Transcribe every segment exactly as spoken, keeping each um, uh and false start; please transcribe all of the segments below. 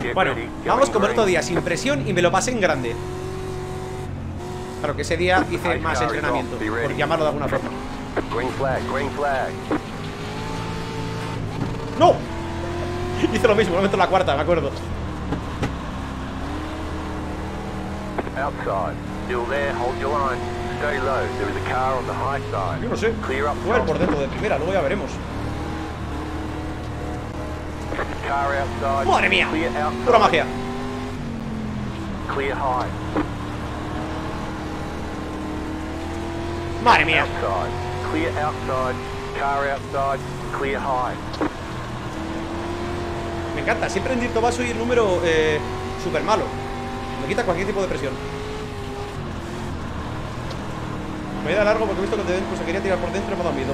Bueno, vamos como el otro día, sin presión, y me lo pasé en grande. Claro que ese día hice más entrenamiento, por llamarlo de alguna forma. ¡No! Hice lo mismo, lo meto en la cuarta, me acuerdo. Yo no sé, voy a ir por dentro de primera, luego ya veremos. ¡Madre mía! Pura magia. ¡Madre mía! Me encanta, siempre en Dirto soy el número eh, súper malo. Me quita cualquier tipo de presión. Me voy a dar largo porque he visto que te pues, se quería tirar por dentro y me ha dado miedo.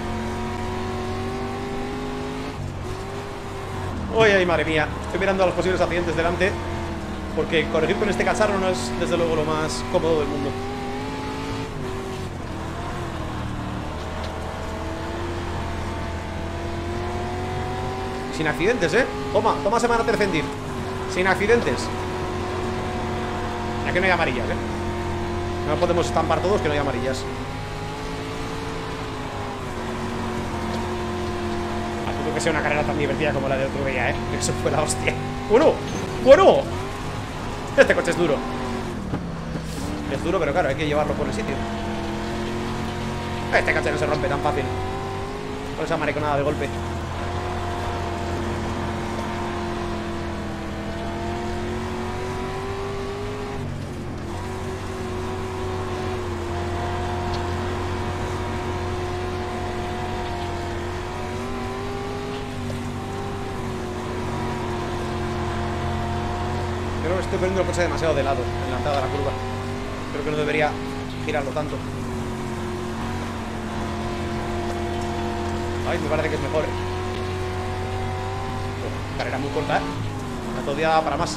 Uy, ay, madre mía. Estoy mirando a los posibles accidentes delante, porque corregir con este cacharro no es desde luego lo más cómodo del mundo. Sin accidentes, ¿eh? Toma, toma semana tercendir. Sin accidentes. Ya que no hay amarillas, ¿eh? No podemos estampar todos que no hay amarillas. Ah, dudo que sea una carrera tan divertida como la de otro día, ¿eh? Eso fue la hostia. ¡Bueno! ¡Bueno! Este coche es duro. Es duro, pero claro, hay que llevarlo por el sitio. Este coche no se rompe tan fácil con esa mariconada de golpe. Estoy poniendo el coche demasiado de lado en la entrada de la curva. Creo que no debería girarlo tanto. Ay, me parece que es mejor, ¿eh? Oh, carrera muy corta, ¿eh? La todavía da para más.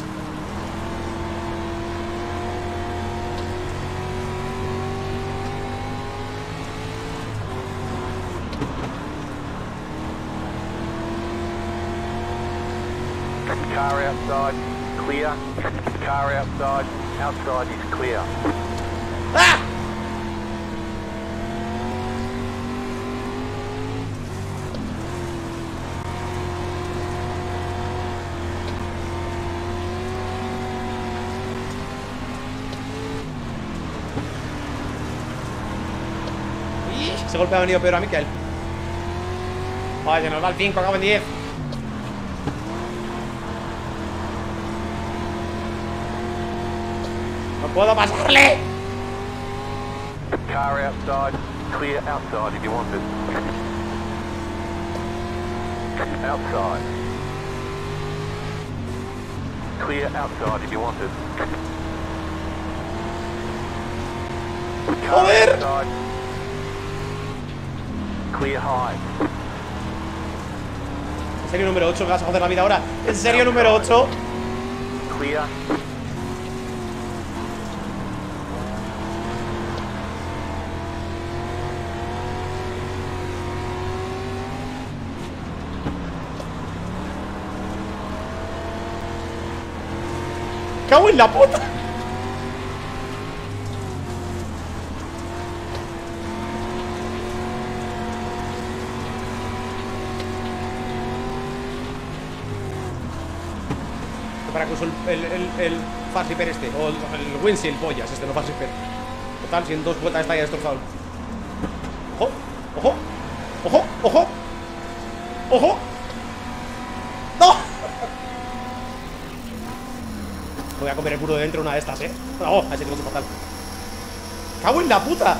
Car outside. Clear. Car outside. Outside is clear. ¡Ah! Ese golpe ha venido peor a mí que a él. Vaya, nos va el cinco, acabo en diez. ¡No puedo pasarle! Car outside, clear outside if you want it. Outside. Clear outside if you want it. ¡Joder! Outside. Clear high. ¿En serio número ocho? ¿Me vas a joder la vida ahora? ¿En serio número ocho? Clear. ¡Cago en la puta! Para que uso el, el, el, el fast repair este, o el, el windshield pollas, este no fast repair. Total, si en dos vueltas está ya destrozado. ¡Ojo! ¡Ojo! ¡Ojo! ¡Ojo! ¡Ojo! ¡No! Voy a comer el muro de dentro una de estas, ¿eh? ¡Oh! A ese tengo que fatal. ¡Cago en la puta!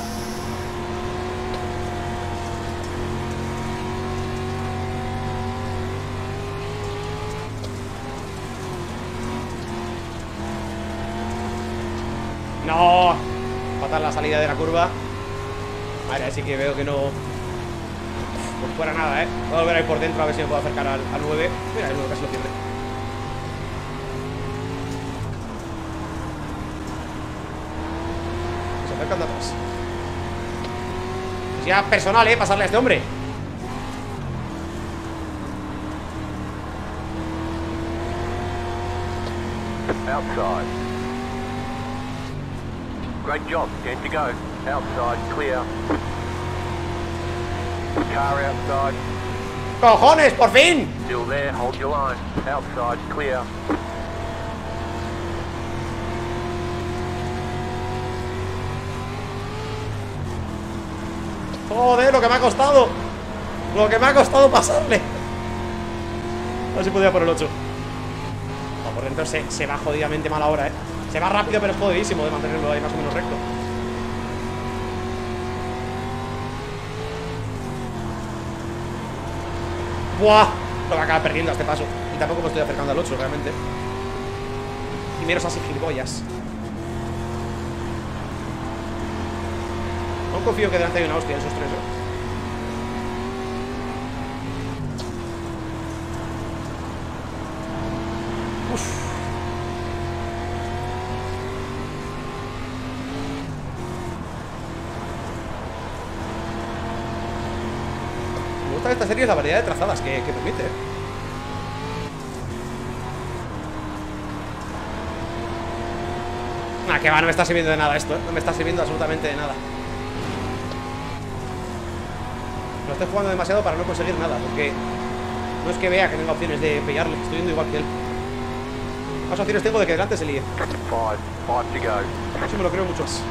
¡No! Fatal la salida de la curva. Vale, así que veo que no... Por fuera nada, ¿eh? Voy a volver ahí por dentro a ver si me puedo acercar al, al nueve. Mira, el nueve casi lo pierde. Se acercan de atrás. Es ya personal, ¿eh? Pasarle a este hombre. outside. Great job, ten to go. Outside, clear. Car outside. ¡Cojones, por fin! Still there, hold your line. Outside, clear. Joder, lo que me ha costado. Lo que me ha costado pasarle. A ver si podía por el ocho. No, por dentro se, se va jodidamente mal ahora, eh. Se va rápido, pero es jodidísimo de mantenerlo ahí más o menos recto. ¡Buah! Lo voy a acabar perdiendo a este paso. Y tampoco me estoy acercando al ocho, realmente. Y menos así gilipollas. No confío que delante hay una hostia de esos tres, ¿eh? Uf. Me gusta de esta serie la variedad de trazadas que, que permite, ¿eh? Nah, que va, no me está sirviendo de nada esto, ¿eh? No me está sirviendo absolutamente de nada. No estoy jugando demasiado para no conseguir nada, porque no es que vea que tenga opciones de pillarle. Estoy yendo igual que él. Más opciones tengo de que delante se líe. Five, five to go. Eso me lo creo mucho más.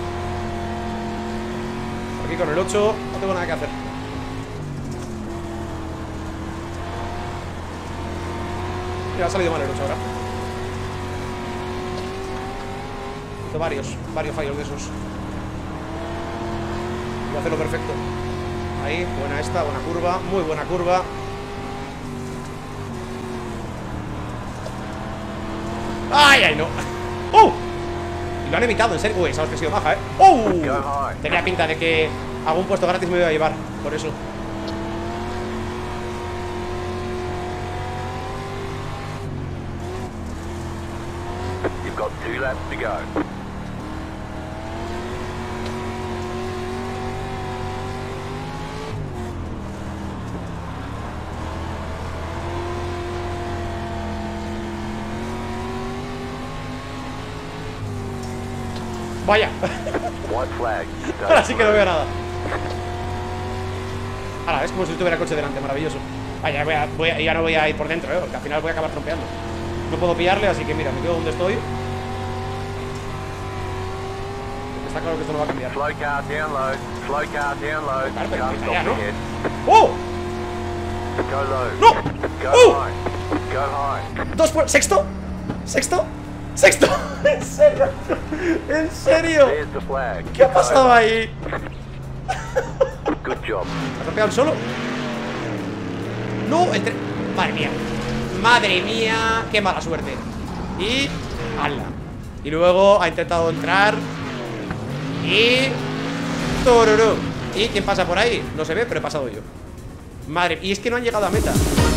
Aquí con el ocho no tengo nada que hacer. Mira, ha salido mal el ocho ahora. Hizo varios, varios fallos de esos. Voy a hacerlo perfecto. Ahí, buena esta, buena curva. Muy buena curva. ¡Ay, ay, no! ¡Oh! Y lo han evitado, en serio. Uy, sabes que ha sido maja, ¿eh? ¡Oh! Tenía pinta de que algún puesto gratis me iba a llevar. Por eso. You've got two laps to go. Vaya. White flag. Ahora sí que no veo nada. Ahora, es como si tuviera el coche delante, maravilloso. Vaya, voy a, voy a, ya no voy a ir por dentro, ¿eh? Porque al final voy a acabar trompeando. No puedo pillarle, así que mira, me quedo donde estoy. Está claro que esto no va a cambiar. Slow car down low. Slow car down low. Claro, pero Car empieza stop ya, ¿no? ahead. ¡Oh! Go low. ¡No! Go ¡Oh! high. Go high. Dos por... ¿Sexto? ¿Sexto? ¡Sexto! ¿En serio? ¿En serio? There's the flag. ¿Qué ha pasado ahí? Good job. ¿Ha tropeado el solo? No, entre... Madre mía. Madre mía, qué mala suerte. Y... ¡Hala! Y luego ha intentado entrar. Y... ¡Tororó! ¿Y quién pasa por ahí? No se ve, pero he pasado yo. Madre... Y es que no han llegado a meta.